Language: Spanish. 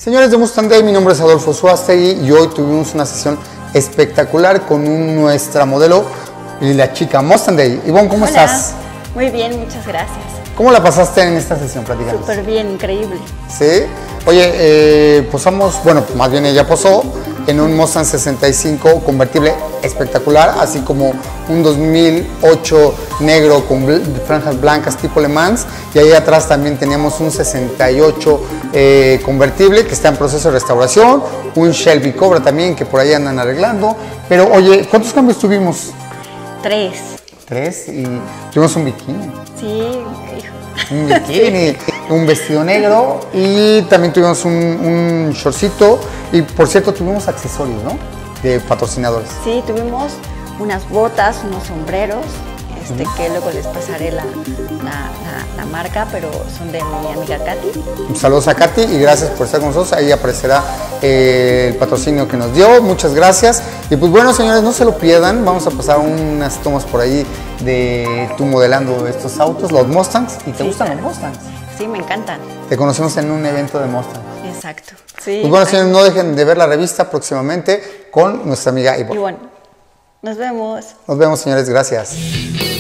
Señores de Mustang Day, mi nombre es Adolfo Suástegui y hoy tuvimos una sesión espectacular con nuestra modelo y la chica Mustang Day. Ivonne, ¿cómo estás? Muy bien, muchas gracias. ¿Cómo la pasaste en esta sesión? Platícanos. Súper bien, increíble. ¿Sí? Oye, posamos, bueno, más bien ella posó en un Mustang 65 convertible espectacular, así como un 2008 negro con franjas blancas tipo Le Mans, y ahí atrás también teníamos un 68 convertible que está en proceso de restauración, un Shelby Cobra también que por ahí andan arreglando. Pero oye, ¿cuántos cambios tuvimos? 3. 3, y tuvimos un bikini. Sí, hijo. Un bikini, un vestido negro, y también tuvimos un shortcito, y por cierto tuvimos accesorios, ¿no? De patrocinadores. Sí, tuvimos unas botas, unos sombreros, que luego les pasaré la marca, pero son de mi amiga Katy. Saludos a Katy y gracias por estar con nosotros. Ahí aparecerá el patrocinio que nos dio. Muchas gracias. Y pues bueno, señores, no se lo pierdan. Vamos a pasar unas tomas por ahí de tú modelando estos autos, los Mustangs. ¿Y te gustan los Mustangs? Sí, me encantan. Te conocemos en un evento de Mustang. Exacto. Sí. Pues bueno, señores, no dejen de ver la revista próximamente con nuestra amiga Ivonne. Y bueno, nos vemos. Nos vemos, señores. Gracias.